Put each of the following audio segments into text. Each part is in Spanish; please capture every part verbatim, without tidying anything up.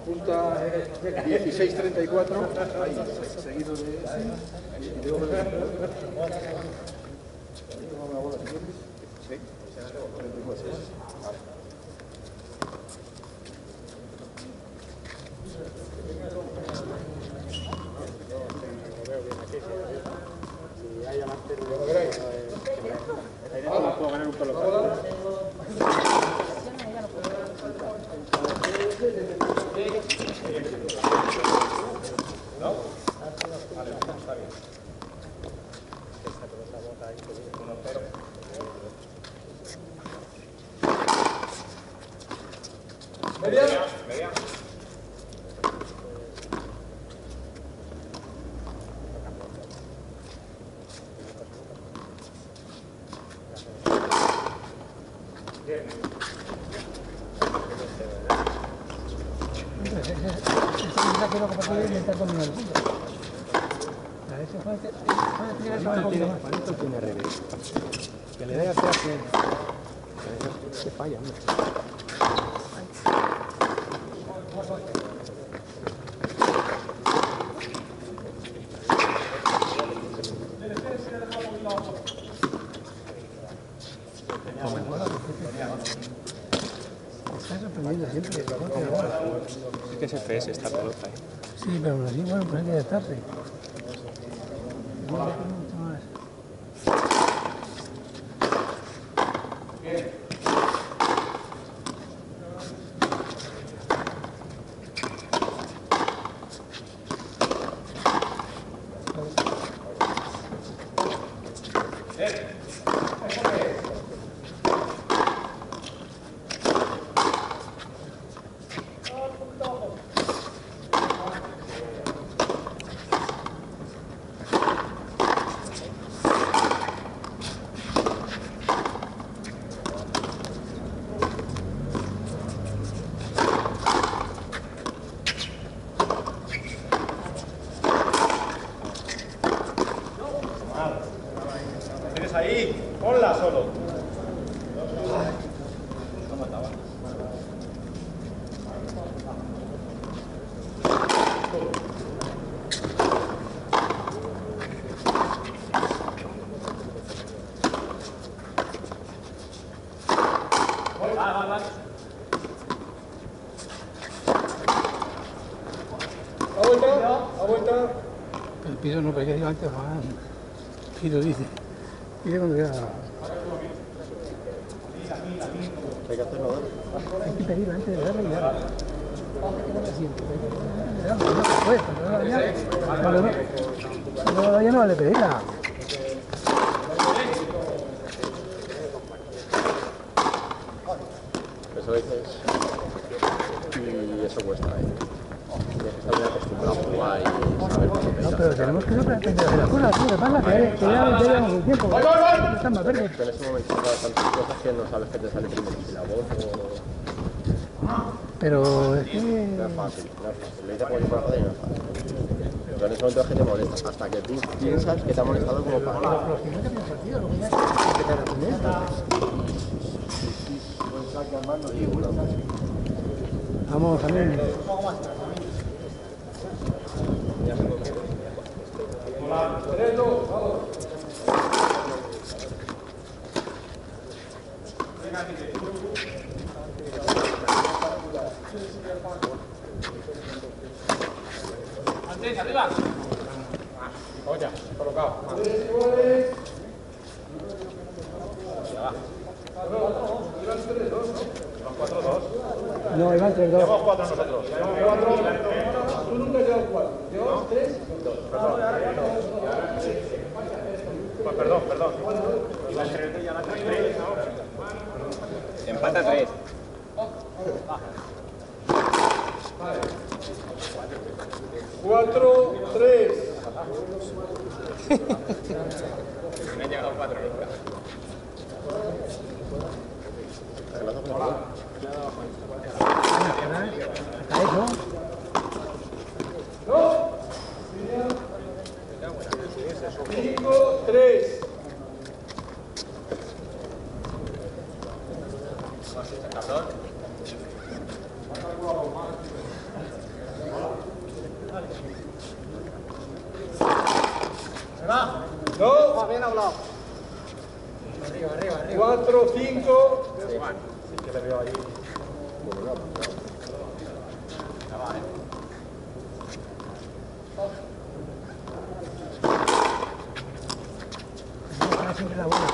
Punta dieciséis treinta y cuatro, ahí, seguido de ese, y luego de la bola siguiente. Sí, treinta y cuatro. Si hay avance, no puedo ganar un pelotón. ¿No? Vale, está bien. uno cero. Media. Media. Que le dé atrás que se falla, hombre. Está sorprendiendo siempre. Es que es F S esta pelota, ¿eh? Sí, pero así, bueno, pues hay que adaptarse. ¿Tienes ahí? Ponla solo. ¿A vuelta? ¿A vuelta? El piso no, pero que digo antes, Juan. Piso dice. Dice cuando ya. Hay que hacerlo, ¿no? Hay que pedirlo antes de darle y darle. No se puede, cuando no vaya. Cuando no. Cuando no vaya no vale pedirla. Eso dices. Y eso cuesta, ¿eh? Tienes que estar muy acostumbrado a jugar y saber cómo pedir. No, pero tenemos que aprender a hacer las cosas, tío. ¿Qué pasa? Que que ya ya llevamos un tiempo. Están más verdes. Pero en ese momento sabes tantas cosas que no sabes que te sale primero si la voz o... Pero es que. No es fácil, no es fácil. Le dices como si fuera fácil y no es fácil. Pero en ese momento es que te molesta, hasta que tú piensas que te ha molestado como para... Los que no te han partido, lo que ya es que te aprender. Vamos, también. Tres, dos, vamos. Antes, arriba. Oye, colocado. cuatro dos. No, Iván, tres dos. Llevamos cuatro nosotros. Llevamos cuatro. Tú nunca llevas cuatro. Llevas tres y dos. Pues perdón, perdón. Empata tres. Cuatro, tres. Me han llegado cuatro nunca. Hasta eso. No. Cinco, tres. No. Bien hablado. cuatro, cinco. Que le veo ahí. Siempre la bola.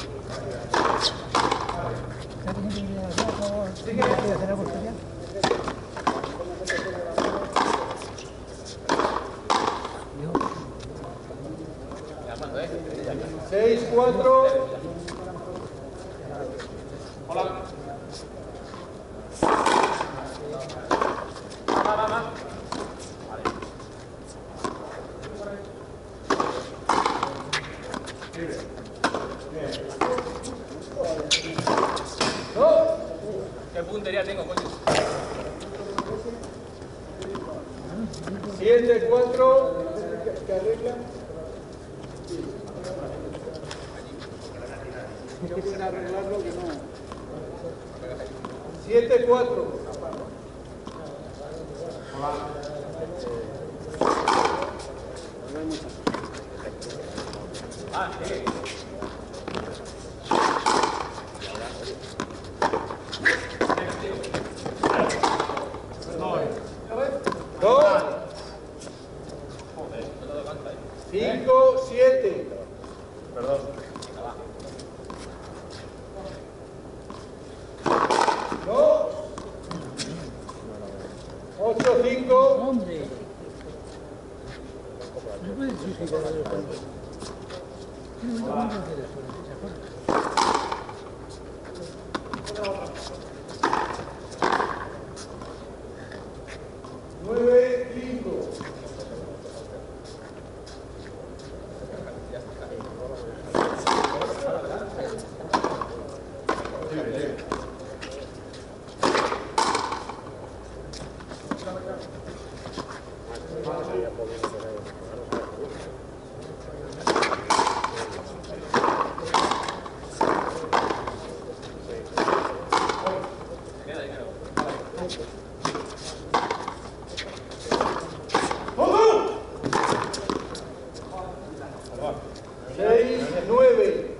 ¿Sí que hacer algo especial? seis, cuatro. Hola. ¿Qué puntería tengo, coño? siete, cuatro. ¿Qué arregla? Yo voy a arreglarlo que no. siete, cuatro. Ah, sí. dos, cinco, siete. Perdón. dos, ocho, cinco. Hombre. No puedes suicidar a los hombres. No, no, no, no, nueve, cinco. seis, nueve.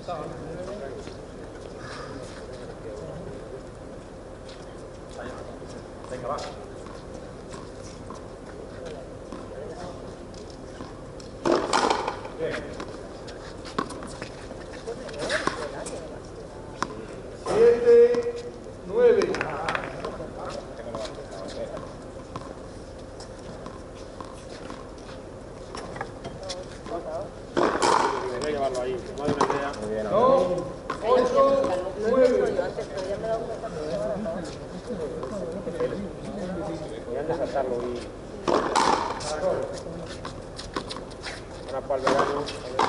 Venga, va. siete, nueve. Voy a llevarlo ahí. No hay una idea. Muy bien, No, ocho, nueve. Voy a desatarlo y... Ahora para el verano.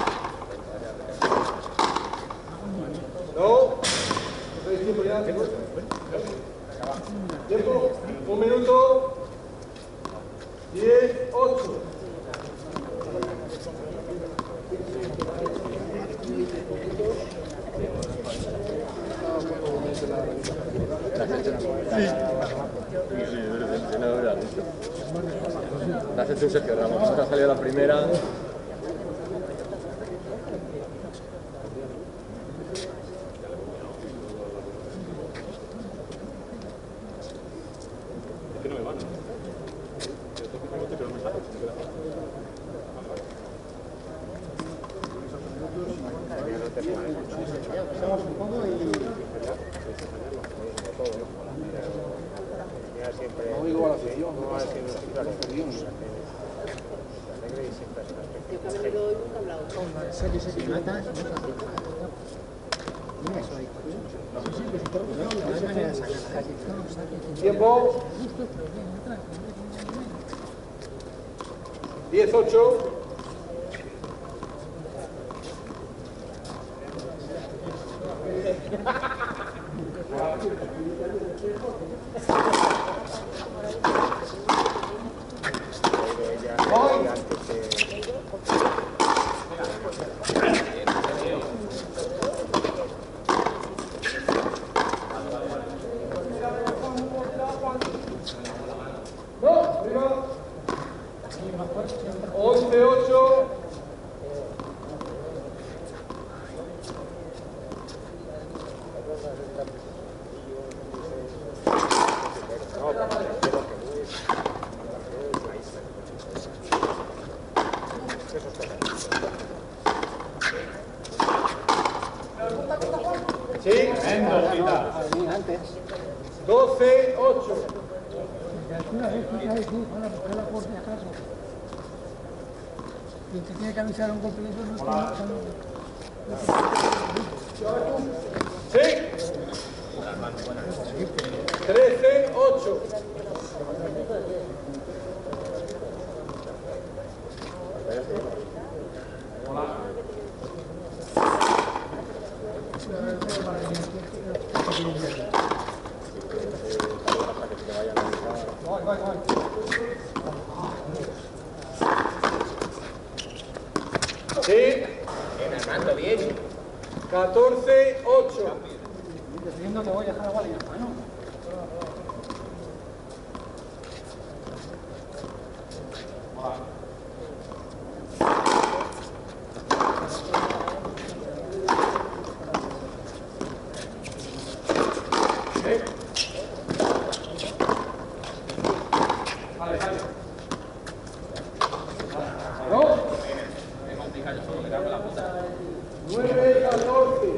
No. ¿Tenéis tiempo ya? Tiempo, un minuto. Diez, ocho. La has hecho un Sergio Ramos, ha salido la primera. No digo a la afición, no a la afición. Yo que me doy nunca he hablado. serio, serio, matas, no se hace. Mira eso ahí. Sí, sí, que si te no hay manera de sacarla. Tiempo. Diez, ocho. No, arriba. once, ocho. Sí, doce ocho. Y el que tiene que avisar a un compañero no Sí. trece ocho. Sí. Bien, Armando, bien. catorce ocho. Decidiendo que voy a dejar la bola en la mano. nueve catorce.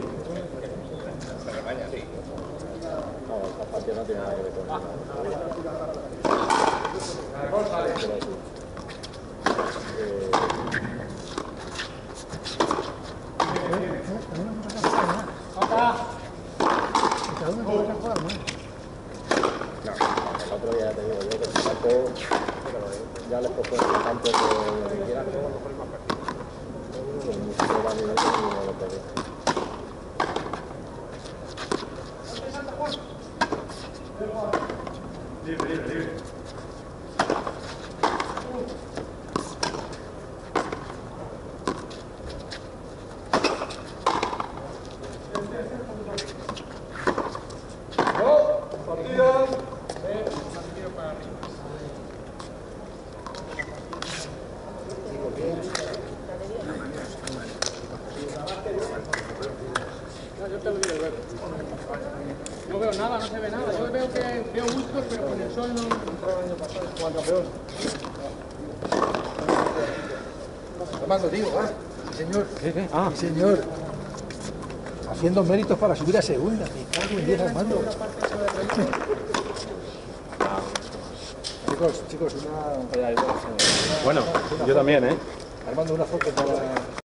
No, esta partida no tiene nada que ver con nada. El otro día ya te digo yo que se sacó, ya les propone el campo que quieran, pero a lo mejor es más práctico. Mucho va a nivel que no lo puede. No, partida. No veo nada, no se ve nada. Yo veo que veo bustos, pero con el sol no. Juan campeón. Armando, digo, ¿eh? Sí, señor. Ah. Sí, señor. Haciendo méritos para subir a segunda. Me cago en diez, Armando. Chicos, chicos, una... Bueno, yo también, ¿eh? Armando, una foto para...